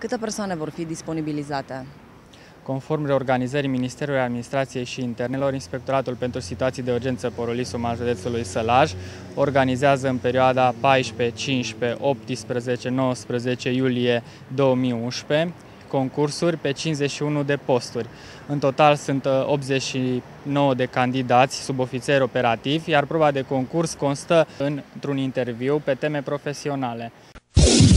Câte persoane vor fi disponibilizate? Conform reorganizării Ministerului Administrației și Internelor, Inspectoratul pentru Situații de Urgență Porolisul al județului Sălaj organizează în perioada 14, 15, 18, 19 iulie 2011 concursuri pe 51 de posturi. În total sunt 89 de candidați subofițeri operativi, iar proba de concurs constă într-un interviu pe teme profesionale.